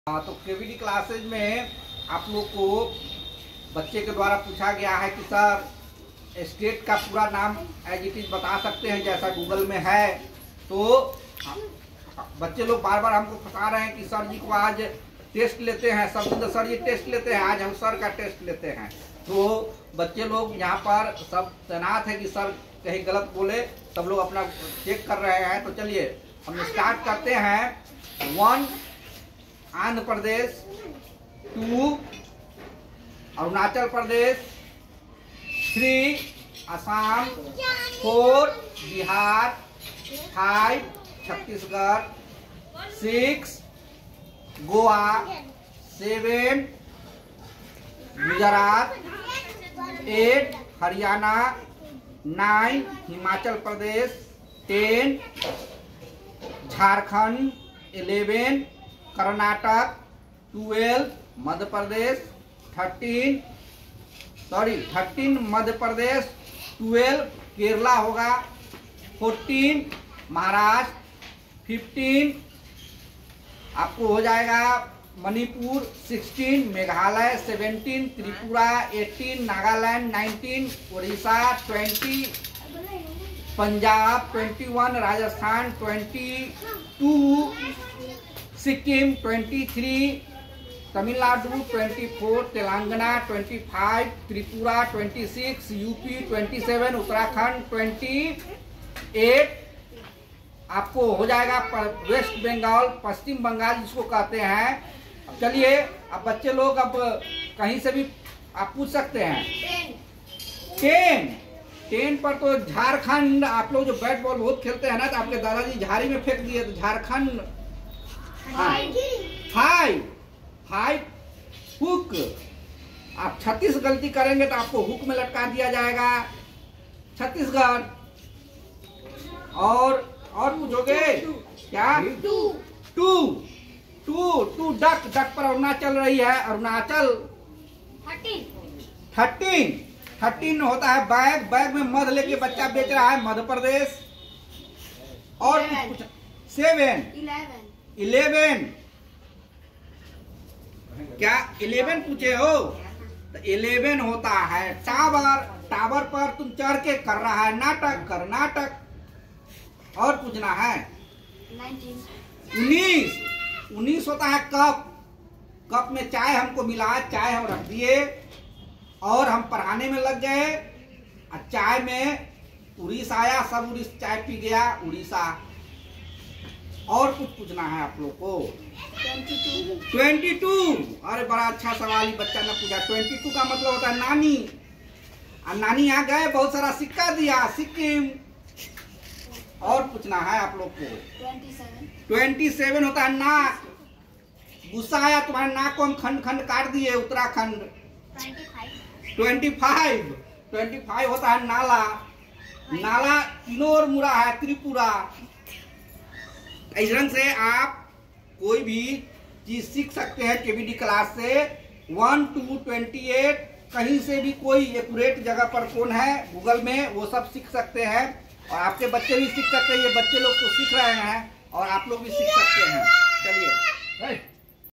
तो केवीडी क्लासेज में आप लोग को बच्चे के द्वारा पूछा गया है कि सर स्टेट का पूरा नाम एज इट इज बता सकते हैं जैसा गूगल में है। तो बच्चे लोग बार बार हमको बता रहे हैं कि सर जी को आज टेस्ट लेते हैं, सब दिन तो सर जी टेस्ट लेते हैं, आज हम सर का टेस्ट लेते हैं। तो बच्चे लोग यहाँ पर सब तैनात है कि सर कहीं गलत बोले, सब लोग अपना चेक कर रहे हैं। तो चलिए हम स्टार्ट करते हैं। 1 आंध्र प्रदेश, 2 अरुणाचल प्रदेश, 3 असम, 4 बिहार, 5 छत्तीसगढ़, 6 गोवा, 7 गुजरात, 8 हरियाणा, 9 हिमाचल प्रदेश, 10 झारखंड, 11 कर्नाटक, 12 मध्य प्रदेश, 13 मध्य प्रदेश, 12 केरला होगा, 14 महाराष्ट्र, 15 आपको हो जाएगा मणिपुर, 16 मेघालय, 17 त्रिपुरा, 18 नागालैंड, 19 उड़ीसा, 20 पंजाब, 21 राजस्थान, 22 सिक्किम, 23 तमिलनाडु, 24 तेलंगाना, 25 त्रिपुरा, 26 यूपी, 27 उत्तराखंड, 28 आपको हो जाएगा वेस्ट बंगाल, पश्चिम बंगाल जिसको कहते हैं। अब चलिए, अब बच्चे लोग अब कहीं से भी आप पूछ सकते हैं। 10 पर तो झारखंड, आप लोग जो बैट बॉल बहुत खेलते हैं ना, तो आपके दादाजी झाड़ी में फेंक दिए, तो झारखंड। 5 हुक, आप 36 गलती करेंगे तो आपको हुक में लटका दिया जाएगा, छत्तीसगढ़। और पूछोगे क्या? 2 डक पर अरुणाचल रही है, अरुणाचल। 13 होता है बैग में मध लेके बच्चा बेच रहा है, मध्य प्रदेश। और 7 11 क्या 11 पूछे हो? तो 11 होता है टावर पर तुम चढ़ के कर रहा है नाटक, कर्नाटक। और पूछना है 19 होता है कप में चाय हमको मिला, चाय हम रख दिए और हम पढ़ाने में लग गए, चाय में उड़ीसा आया, सब उड़ीसा चाय पी गया, उड़ीसा। और कुछ पूछना है आप लोग को? 22। अरे बड़ा अच्छा सवाल ही बच्चा ने पूछा। 22 का मतलब होता है नानी, और नानी यहाँ गए, बहुत सारा सिक्का दिया, सिक्किम। और पूछना है आप लोग को? 27 होता है नाक, गुस्सा आया तुम्हारे नाक को हम खंड खंड काट दिए, उत्तराखंड। 25 होता है नाला तीनों ओर मुड़ा है, त्रिपुरा। इस रंग से आप कोई भी चीज सीख सकते हैं केवीडी क्लास से। 1 to 28 कहीं से भी कोई एक्यूरेट जगह पर कौन है गूगल में, वो सब सीख सकते हैं। और आपके बच्चे भी सीख सकते हैं, ये बच्चे लोग तो सीख रहे हैं और आप लोग भी सीख सकते हैं। चलिए।